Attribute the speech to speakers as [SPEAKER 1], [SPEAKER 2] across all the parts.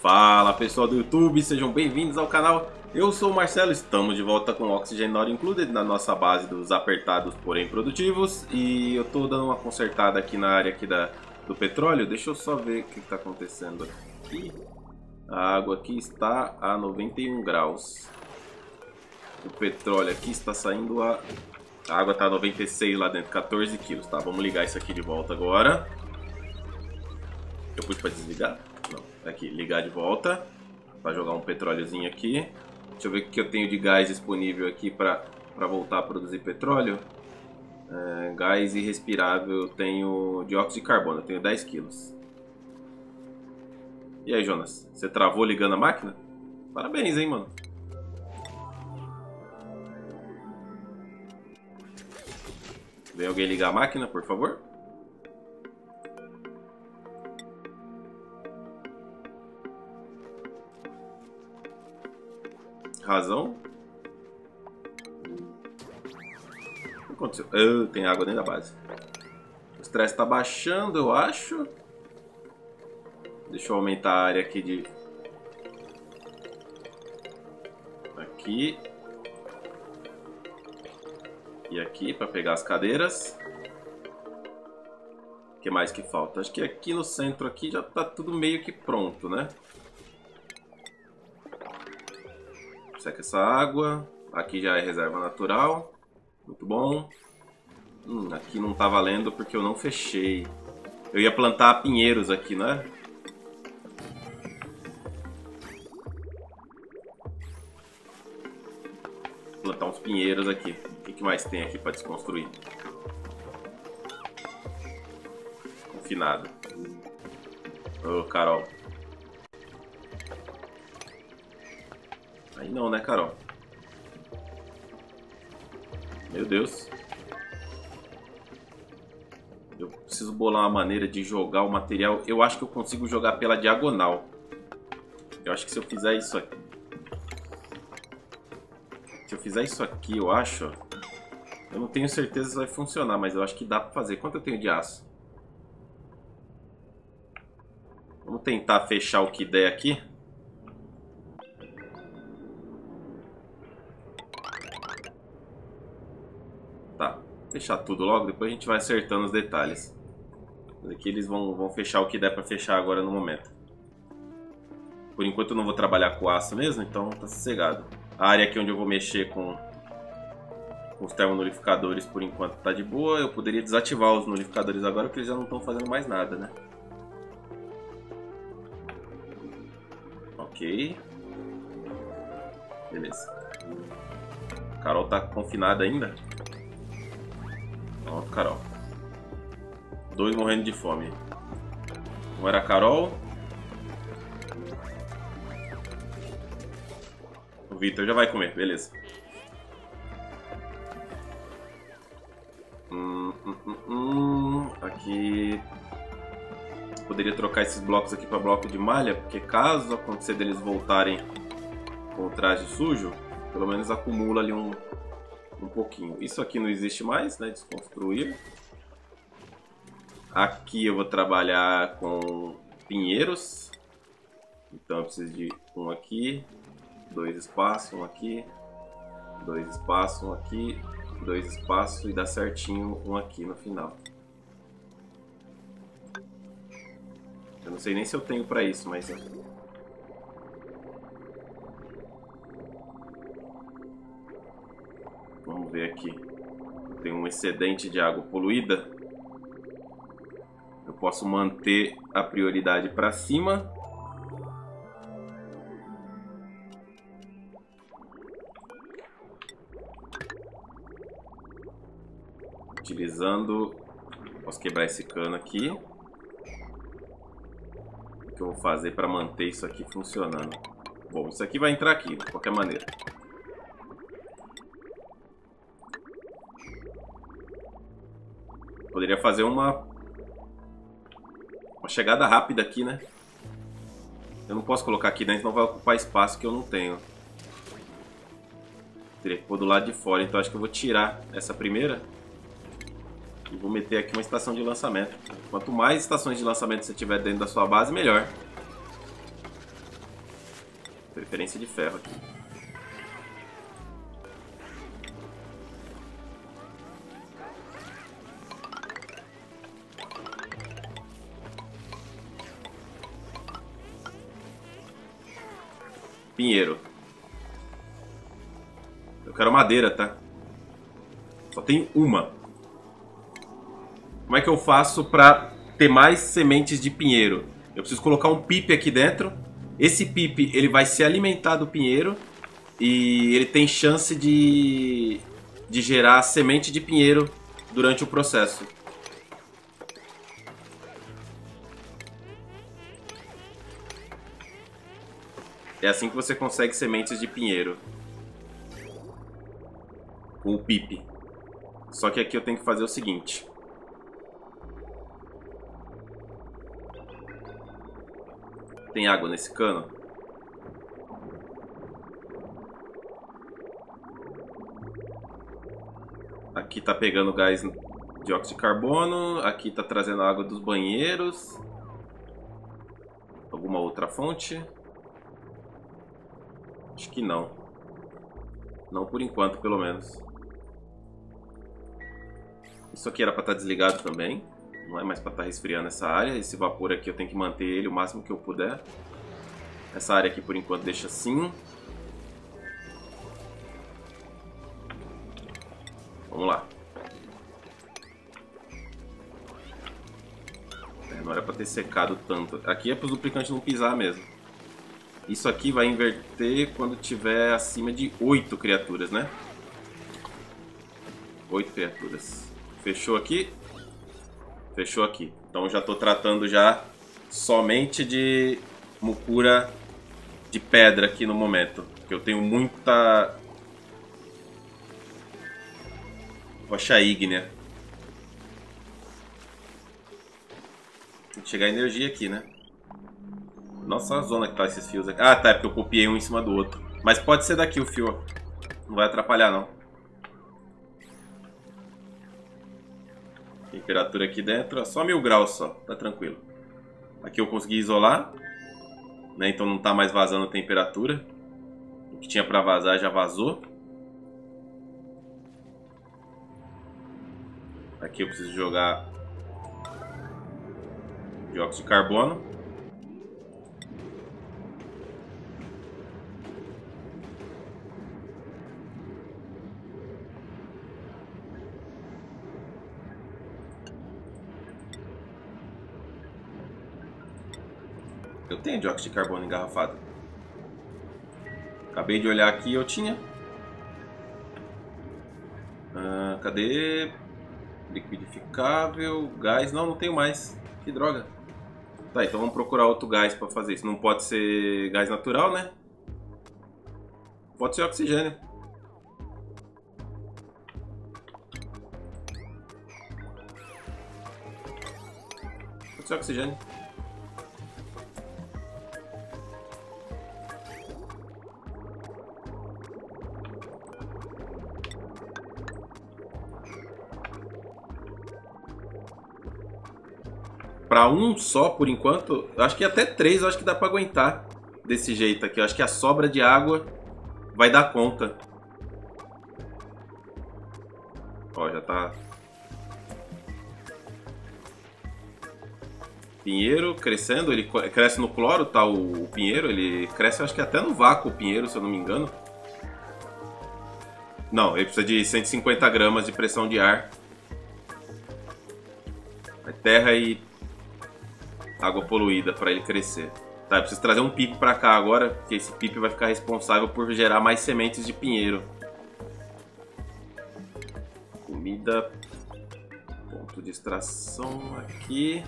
[SPEAKER 1] Fala pessoal do YouTube, sejam bem-vindos ao canal. Eu sou o Marcelo, estamos de volta com Oxygen Not Included na nossa base dos apertados porém produtivos. E eu tô dando uma consertada aqui na área aqui do petróleo. Deixa eu só ver o que está acontecendo aqui. A água aqui está a 91 graus. O petróleo aqui está saindo a água está a 96 lá dentro, 14 quilos, tá? Vamos ligar isso aqui de volta agora. Eu pus para desligar? Não, tá aqui, ligar de volta. Para jogar um petróleozinho aqui. Deixa eu ver o que eu tenho de gás disponível aqui para voltar a produzir petróleo. Gás irrespirável, eu tenho dióxido de carbono, eu tenho 10 quilos. E aí, Jonas, você travou ligando a máquina? Parabéns, hein, mano. Vem alguém ligar a máquina, por favor? Razão? O que aconteceu? Tem água dentro da base. O estresse está baixando, eu acho. Deixa eu aumentar a área aqui de... Aqui. E aqui para pegar as cadeiras. O que mais que falta? Acho que aqui no centro aqui já está tudo meio que pronto, né? Seca essa água. Aqui já é reserva natural. Muito bom. Aqui não tá valendo porque eu não fechei. Eu ia plantar pinheiros aqui, né? Plantar uns pinheiros aqui. O que mais tem aqui para desconstruir? Confinado. Ô, Carol. Aí não, né, Carol? Meu Deus. Eu preciso bolar uma maneira de jogar o material. Eu acho que eu consigo jogar pela diagonal. Eu acho que se eu fizer isso aqui... Se eu fizer isso aqui, eu acho... Eu não tenho certeza se vai funcionar, mas eu acho que dá pra fazer. Quanto eu tenho de aço? Vamos tentar fechar o que der aqui. Tá, fechar tudo logo, depois a gente vai acertando os detalhes. Aqui eles vão fechar o que der pra fechar agora no momento. Por enquanto eu não vou trabalhar com aço mesmo, então tá sossegado. A área aqui onde eu vou mexer com os termonolificadores por enquanto tá de boa. Eu poderia desativar os nolificadores agora porque eles já não estão fazendo mais nada, né? Ok. Beleza. A Carol tá confinada ainda? Pronto, Carol. 2 morrendo de fome. Um era a Carol. O Victor já vai comer, beleza. Aqui... Poderia trocar esses blocos aqui para bloco de malha, porque caso acontecer deles voltarem com o traje sujo, pelo menos acumula ali um pouquinho. Isso aqui não existe mais, né? Desconstruir. Aqui eu vou trabalhar com pinheiros. Então eu preciso de um aqui, 2 espaços, um aqui, 2 espaços, um aqui, 2 espaços e dá certinho um aqui no final. Eu não sei nem se eu tenho para isso, mas... Vamos ver aqui. Tem um excedente de água poluída. Eu posso manter a prioridade para cima. Utilizando... Posso quebrar esse cano aqui. O que eu vou fazer para manter isso aqui funcionando? Bom, isso aqui vai entrar aqui, de qualquer maneira. Poderia fazer uma chegada rápida aqui, né? Eu não posso colocar aqui dentro, não vai ocupar espaço que eu não tenho. Teria que pôr do lado de fora, então acho que eu vou tirar essa primeira e vou meter aqui uma estação de lançamento. Quanto mais estações de lançamento você tiver dentro da sua base, melhor. preferência de ferro aqui. Pinheiro. Eu quero madeira, tá? Só tenho uma. Como é que eu faço pra ter mais sementes de pinheiro? Eu preciso colocar um pipe aqui dentro. Esse pipe, ele vai se alimentar do pinheiro. E ele tem chance de gerar semente de pinheiro durante o processo. É assim que você consegue sementes de pinheiro. Com o pipe. Só que aqui eu tenho que fazer o seguinte. Tem água nesse cano? Aqui tá pegando gás de dióxido de carbono. Aqui tá trazendo água dos banheiros. Alguma outra fonte? Acho que não. Não por enquanto, pelo menos. Isso aqui era para estar desligado também. Não é mais para estar resfriando essa área. Esse vapor aqui eu tenho que manter ele o máximo que eu puder. Essa área aqui por enquanto deixa assim. Vamos lá. Não era para ter secado tanto. Aqui é para os duplicantes não pisar mesmo. Isso aqui vai inverter quando tiver acima de 8 criaturas, né? 8 criaturas. Fechou aqui. Fechou aqui. Então já estou tratando já somente de mucura de pedra aqui no momento. Porque eu tenho muita rocha ígnea. Tem que chegar energia aqui, né? Nossa, a zona que tá esses fios aqui. Ah, tá, é porque eu copiei um em cima do outro. Mas pode ser daqui o fio, ó. Não vai atrapalhar, não. Temperatura aqui dentro, ó, só 1000 graus só. Tá tranquilo. Aqui eu consegui isolar, né? Então não tá mais vazando temperatura. O que tinha pra vazar já vazou. Aqui eu preciso jogar dióxido de carbono. Eu tenho dióxido de carbono engarrafado. Acabei de olhar aqui, eu tinha. Cadê? Liquidificável, gás. Não, não tenho mais. Que droga. Tá, então vamos procurar outro gás para fazer isso. Não pode ser gás natural, né? Pode ser oxigênio. Pode ser oxigênio. Para um só, por enquanto, eu acho que até 3 eu acho que dá para aguentar desse jeito aqui. Eu acho que a sobra de água vai dar conta. Ó, já tá. Pinheiro crescendo, ele cresce no cloro, tá? O pinheiro, ele cresce, eu acho que até no vácuo o pinheiro, se eu não me engano. Não, ele precisa de 150 gramas de pressão de ar. É terra e água poluída para ele crescer. Tá, eu preciso trazer um pipe para cá agora, porque esse pipe vai ficar responsável por gerar mais sementes de pinheiro. Comida. Ponto de extração aqui.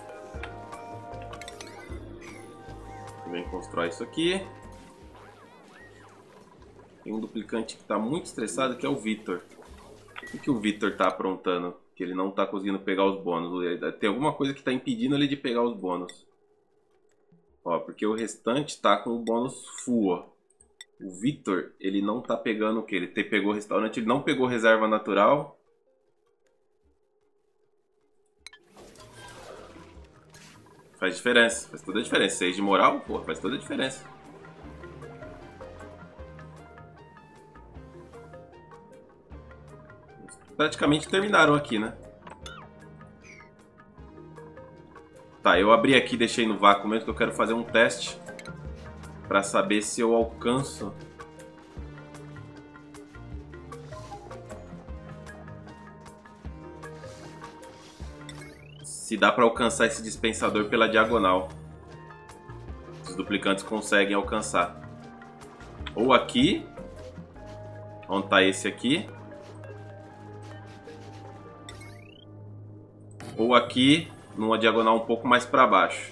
[SPEAKER 1] Também constrói isso aqui. Tem um duplicante que está muito estressado, que é o Vitor. O que o Vitor está aprontando? Que ele não está conseguindo pegar os bônus. Tem alguma coisa que está impedindo ele de pegar os bônus. Ó, porque o restante está com o bônus full, ó. O Vitor, ele não está pegando o que? Ele pegou restaurante, ele não pegou reserva natural. Faz diferença, faz toda a diferença. 6 de moral, pô, faz toda a diferença. praticamente terminaram aqui, né? Tá, eu abri aqui e deixei no vácuo mesmo que eu quero fazer um teste pra saber se eu alcanço. Se dá pra alcançar esse dispensador pela diagonal. Os duplicantes conseguem alcançar. Ou aqui. Onde tá esse aqui. Ou aqui, numa diagonal um pouco mais pra baixo.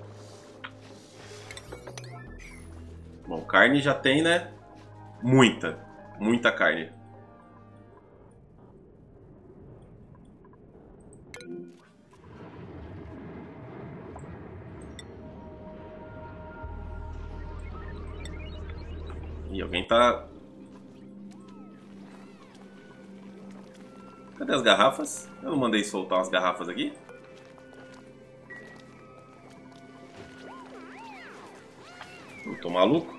[SPEAKER 1] Bom, carne já tem, né? Muita carne. E alguém tá... Cadê as garrafas? Eu não mandei soltar umas garrafas aqui? Eu tô maluco?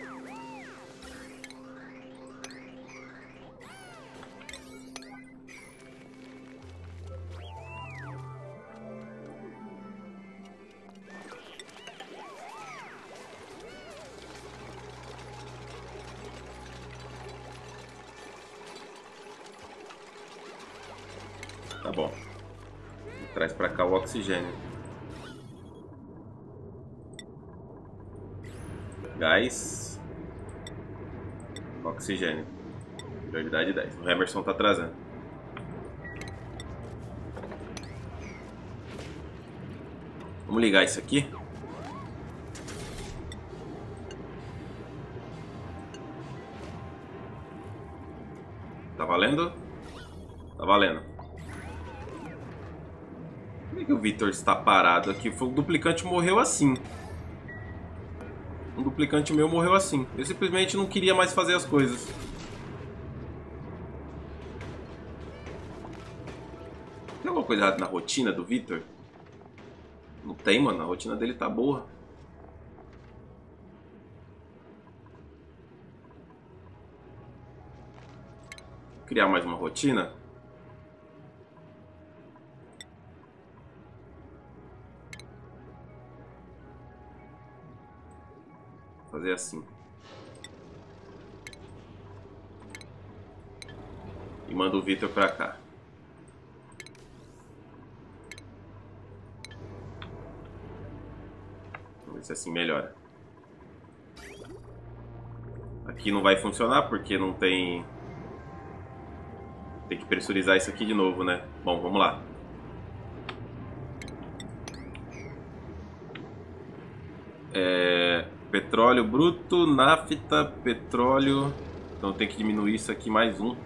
[SPEAKER 1] Tá bom. Traz pra cá o oxigênio. Gás. Oxigênio. Prioridade 10. O Emerson tá trazendo. Vamos ligar isso aqui. Tá valendo? Tá valendo. Por que o Victor está parado aqui? O duplicante morreu assim. Um duplicante meu morreu assim. Eu simplesmente não queria mais fazer as coisas. Tem alguma coisa errada na rotina do Victor? Não tem, mano. A rotina dele tá boa. Vou criar mais uma rotina. Fazer assim. E manda o Victor pra cá. Vamos ver se assim melhora. Aqui não vai funcionar porque não tem... Tem que pressurizar isso aqui de novo, né? Bom, vamos lá. Petróleo bruto, nafta, petróleo. Então tem que diminuir isso aqui mais um.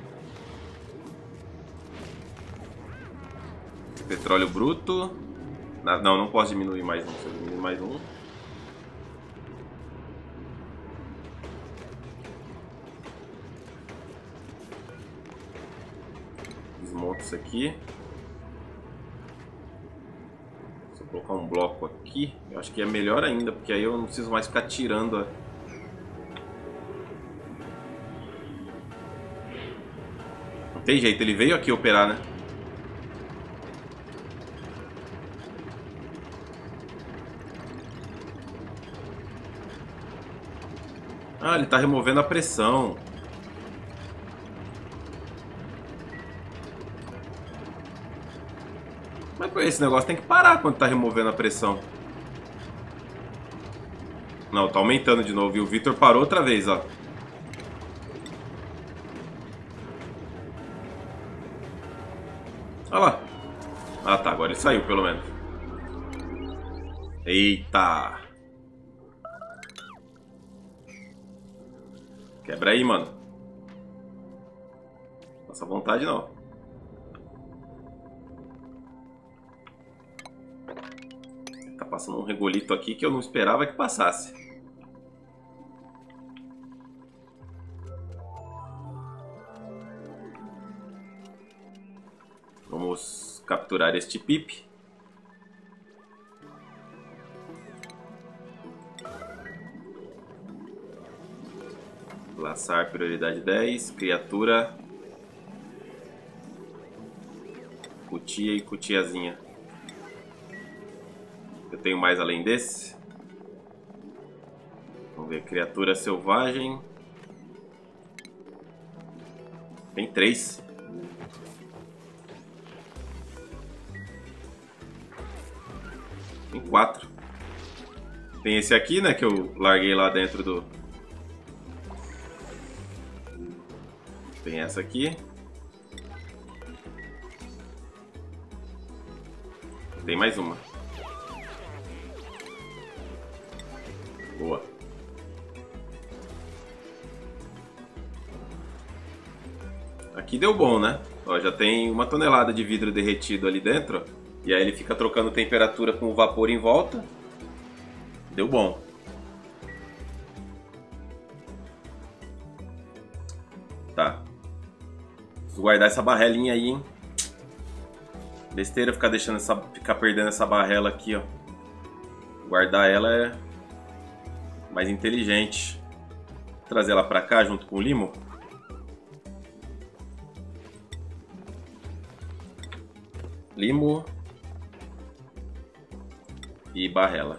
[SPEAKER 1] Petróleo bruto. Não, não posso diminuir mais um. Se eu diminuir mais um. Desmonto isso aqui. Vou colocar um bloco aqui. Eu acho que é melhor ainda, porque aí eu não preciso mais ficar tirando. Não tem jeito, ele veio aqui operar, né? Ah, ele tá removendo a pressão. Mas esse negócio tem que parar quando tá removendo a pressão. Não, tá aumentando de novo. E o Victor parou outra vez, ó. Olha lá. Ah, tá. Agora ele saiu, pelo menos. Eita. Quebra aí, mano. Passa vontade, não. Tá passando um regolito aqui que eu não esperava que passasse. Vamos capturar este pip. Laçar prioridade 10. Criatura. cutia e cutiazinha. Eu tenho mais além desse. Vamos ver, criatura selvagem. Tem 3. Tem 4. Tem esse aqui, né, que eu larguei lá dentro do... Tem essa aqui. Tem mais uma. Boa. Aqui deu bom, né? Ó, já tem 1 tonelada de vidro derretido ali dentro. E aí ele fica trocando temperatura com o vapor em volta. Deu bom. Tá. Preciso guardar essa barrelinha aí, hein? Besteira ficar deixando ficar perdendo essa barrela aqui, ó. Guardar ela é mais inteligente. Vou trazer ela pra cá junto com o limo. Limo e barrela.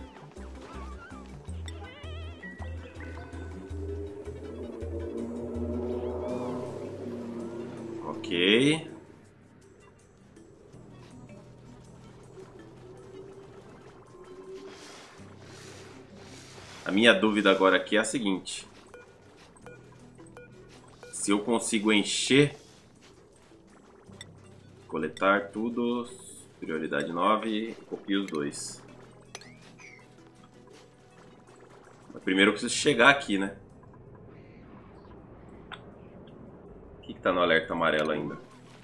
[SPEAKER 1] Ok. A minha dúvida agora aqui é a seguinte: se eu consigo encher, coletar tudo, prioridade 9, copio os 2. Mas primeiro eu preciso chegar aqui, né? O que tá no alerta amarelo ainda?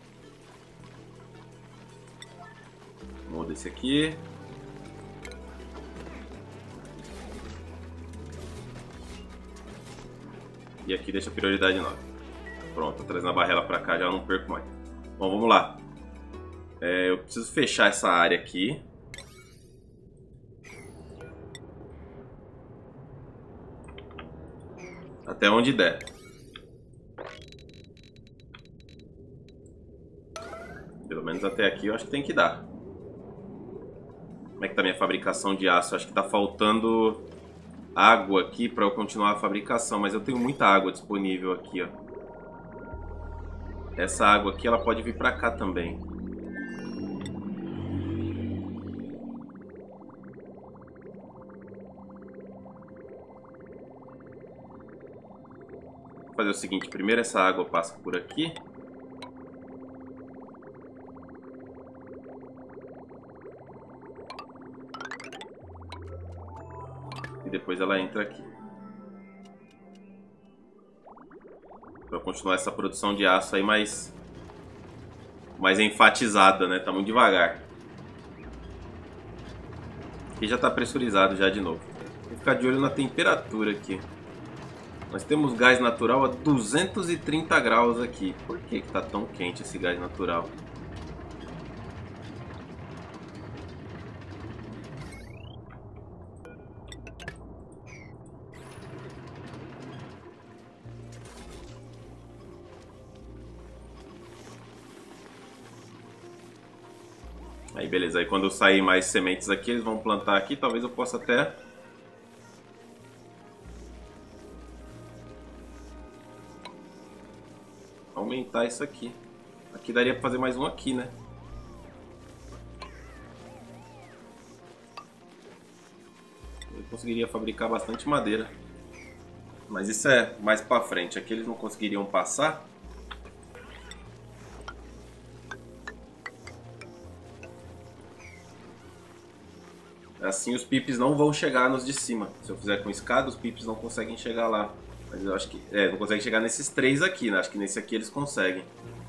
[SPEAKER 1] Muda esse aqui. E aqui deixa a prioridade 9. Pronto, tô trazendo a barrela pra cá, já não perco mais. Bom, vamos lá. Eu preciso fechar essa área aqui. Até onde der. Pelo menos até aqui eu acho que tem que dar. Como é que tá a minha fabricação de aço? Acho que tá faltando água aqui para eu continuar a fabricação, mas eu tenho muita água disponível aqui, ó. Essa água aqui ela pode vir para cá também. Vou fazer o seguinte, primeiro essa água passa por aqui. E depois ela entra aqui. Para continuar essa produção de aço aí mais enfatizada, né? Tá muito devagar. Aqui já tá pressurizado já de novo. Vou ficar de olho na temperatura aqui. Nós temos gás natural a 230 graus aqui. Por que que tá tão quente esse gás natural? Aí beleza, aí quando sair mais sementes aqui, eles vão plantar aqui, talvez eu possa até aumentar isso aqui. Aqui daria pra fazer mais um aqui, né? Eu conseguiria fabricar bastante madeira. Mas isso é mais pra frente, aqui eles não conseguiriam passar. Assim os pips não vão chegar nos de cima. Se eu fizer com escada, os pips não conseguem chegar lá. Mas eu acho que... não conseguem chegar nesses 3 aqui, né? Acho que nesse aqui eles conseguem.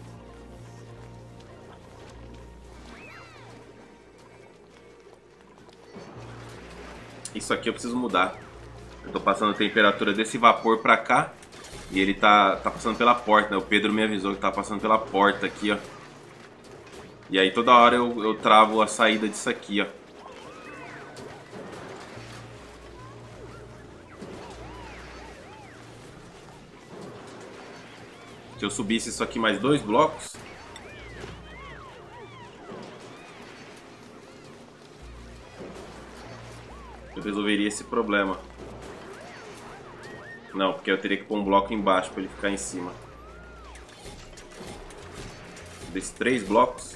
[SPEAKER 1] Isso aqui eu preciso mudar. Eu tô passando a temperatura desse vapor pra cá. E ele tá passando pela porta, né? O Pedro me avisou que tá passando pela porta aqui, ó. E aí toda hora eu travo a saída disso aqui, ó. Se eu subisse isso aqui mais 2 blocos, esse problema. Não, porque eu teria que pôr um bloco embaixo para ele ficar em cima. Desses 3 blocos.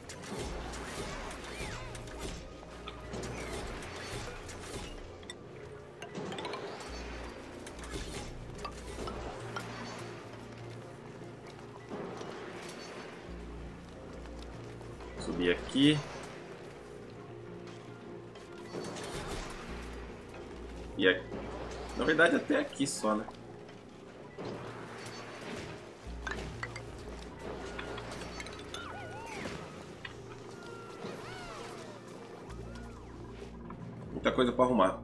[SPEAKER 1] Subir aqui. E aqui. Na verdade até aqui só, né? Muita coisa para arrumar.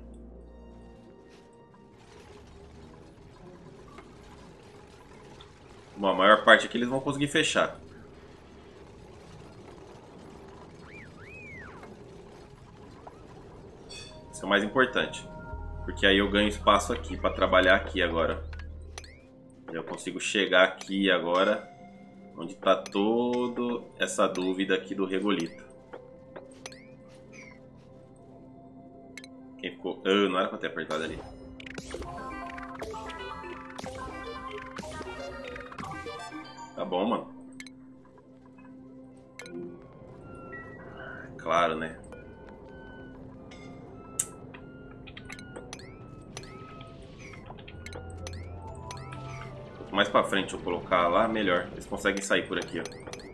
[SPEAKER 1] Bom, a maior parte aqui eles vão conseguir fechar. Isso é o mais importante. Porque aí eu ganho espaço aqui para trabalhar aqui agora. Eu consigo chegar aqui agora, onde está toda essa dúvida aqui do regolito. Quem ficou... não era para ter apertado ali. Tá bom, mano. Claro, né? Quanto mais pra frente eu colocar lá, melhor. Eles conseguem sair por aqui, ó.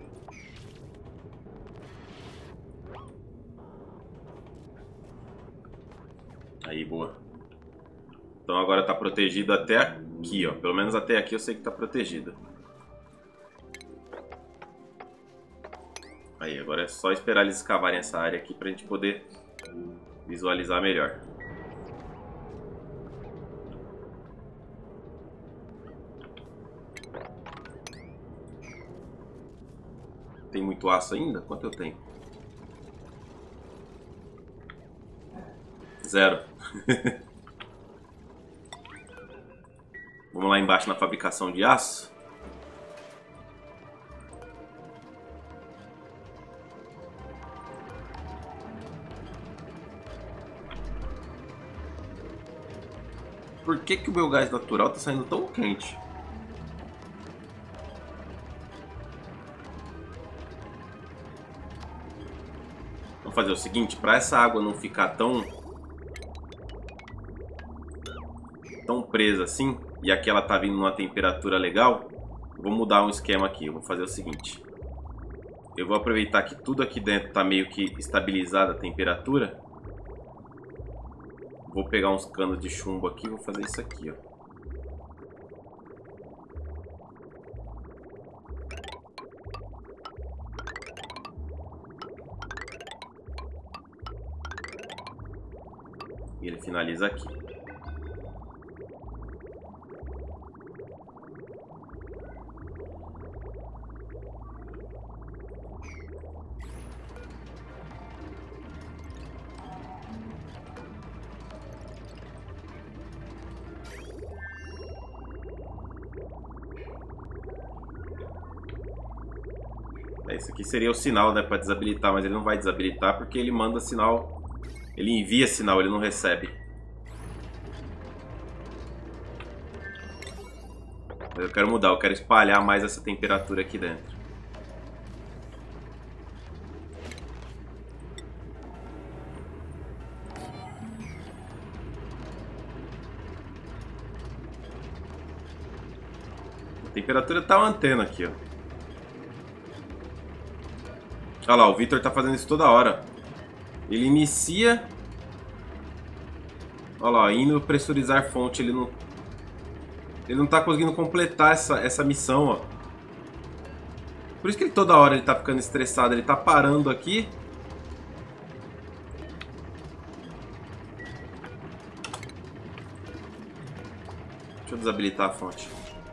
[SPEAKER 1] Aí, boa. Então agora tá protegido até aqui, ó. Pelo menos até aqui eu sei que tá protegido. Aí, agora é só esperar eles escavarem essa área aqui pra gente poder visualizar melhor. Tem muito aço ainda? Quanto eu tenho? 0. Vamos lá embaixo na fabricação de aço. Por que que o meu gás natural está saindo tão quente? Vamos fazer o seguinte, para essa água não ficar tão presa assim, e aqui ela tá vindo numa temperatura legal, vou mudar um esquema aqui. Eu vou fazer o seguinte, eu vou aproveitar que tudo aqui dentro tá meio que estabilizada a temperatura. Vou pegar uns canos de chumbo aqui e vou fazer isso aqui, ó. E ele finaliza aqui. Esse aqui seria o sinal, né, para desabilitar, mas ele não vai desabilitar porque ele manda sinal, ele envia sinal, ele não recebe. Mas eu quero mudar, eu quero espalhar mais essa temperatura aqui dentro. A temperatura tá mantendo aqui, ó. Olha lá, o Victor tá fazendo isso toda hora. Ele inicia... Olha lá, indo pressurizar fonte, ele não tá conseguindo completar essa missão, ó. Por isso que ele toda hora ele tá ficando estressado, ele tá parando aqui. Deixa eu desabilitar a fonte.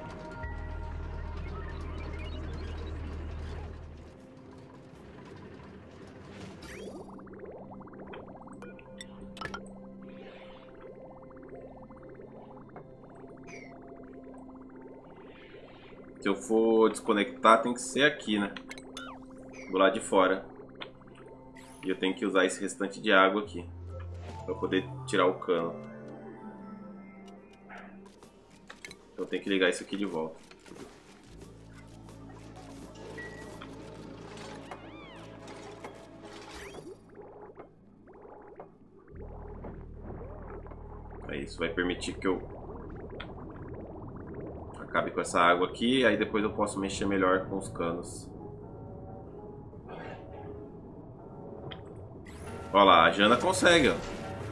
[SPEAKER 1] Se eu for desconectar, tem que ser aqui, né? Do lado de fora. E eu tenho que usar esse restante de água aqui. Pra poder tirar o cano. Então tem que ligar isso aqui de volta. Aí isso vai permitir que eu acabe com essa água aqui, aí depois eu posso mexer melhor com os canos. Olha lá, a Jana consegue, ó.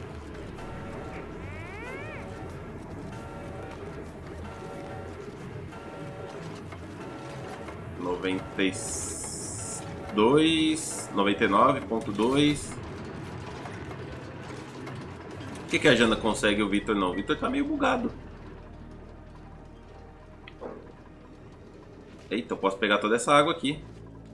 [SPEAKER 1] (92) 99.2. Por que a Jana consegue e o Victor não? O Victor tá meio bugado. Eita, eu posso pegar toda essa água aqui.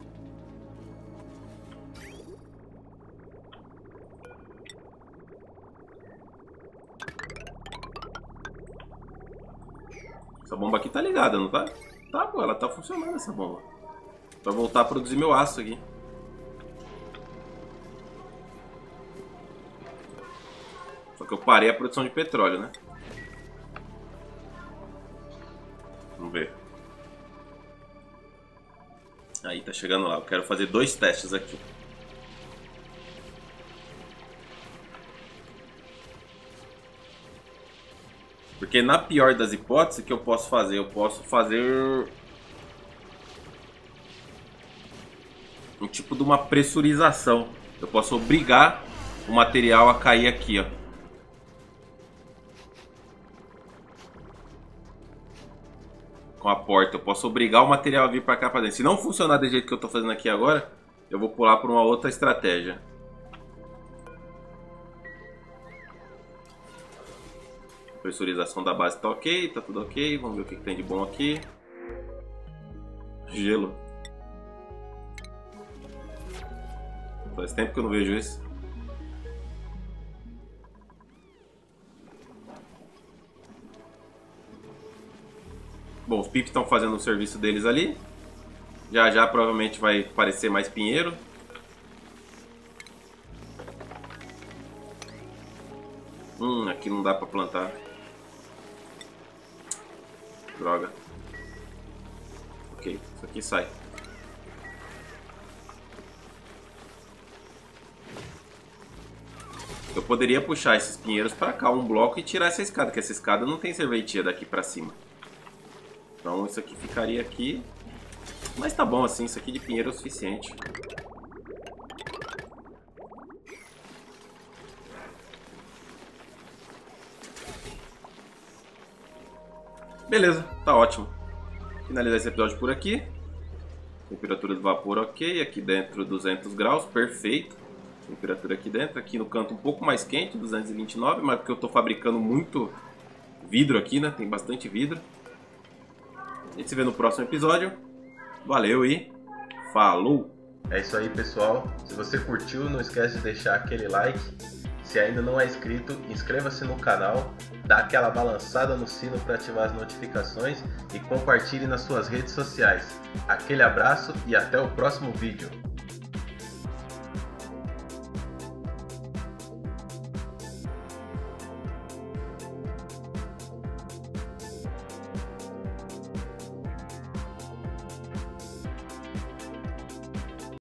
[SPEAKER 1] Essa bomba aqui tá ligada, não tá? Tá, pô, ela tá funcionando essa bomba. Pra voltar a produzir meu aço aqui. Só que eu parei a produção de petróleo, né? Vamos ver. Aí, tá chegando lá. Eu quero fazer 2 testes aqui. Porque na pior das hipóteses, o que eu posso fazer? Eu posso fazer um tipo de uma pressurização. Eu posso obrigar o material a cair aqui, ó. Com a porta. Eu posso obrigar o material a vir para cá para dentro. Se não funcionar do jeito que eu estou fazendo aqui agora, eu vou pular para uma outra estratégia. A pressurização da base está ok, tá tudo ok. Vamos ver o que tem de bom aqui. Gelo. Faz tempo que eu não vejo isso. Bom, os pips estão fazendo o serviço deles ali. Já já provavelmente vai aparecer mais pinheiro. Aqui não dá pra plantar. Droga. Ok, isso aqui sai. Eu poderia puxar esses pinheiros pra cá, um bloco, e tirar essa escada, porque essa escada não tem serventia daqui pra cima. Então isso aqui ficaria aqui. Mas tá bom assim, isso aqui de pinheiro é o suficiente. Beleza, tá ótimo. Finalizar esse episódio por aqui. Temperatura do vapor ok, aqui dentro 200 graus, perfeito. Temperatura aqui dentro, aqui no canto um pouco mais quente, 229, mas porque eu tô fabricando muito vidro aqui, né? Tem bastante vidro. A gente se vê no próximo episódio. Valeu e falou! É isso aí, pessoal. Se você curtiu, não esquece de deixar aquele like. Se ainda não é inscrito, inscreva-se no canal, dá aquela balançada no sino para ativar as notificações e compartilhe nas suas redes sociais. Aquele abraço e até o próximo vídeo.